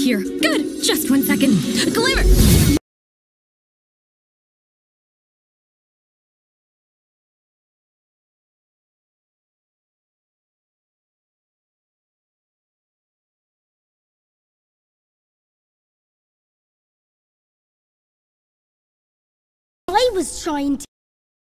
here. Good. Just 1 second. Glamour. I was trying to.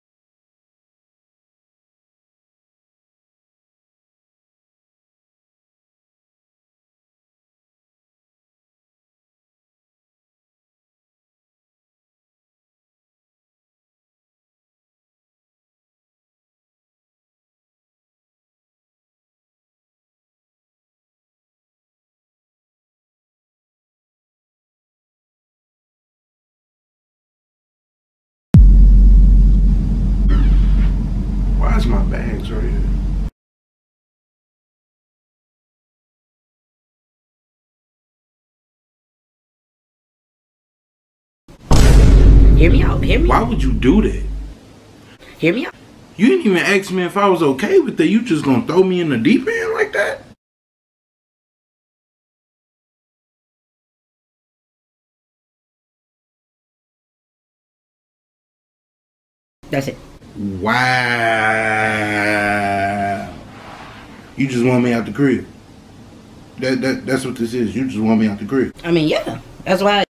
Why's my bags right here? Hear me out. Hear me Why out. would you do that? Hear me out. You didn't even ask me if I was okay with that. You just gonna throw me in the deep end like that? That's it. Wow. You just want me out the crib. That's what this is. You just want me out the crib. I mean, yeah. That's why.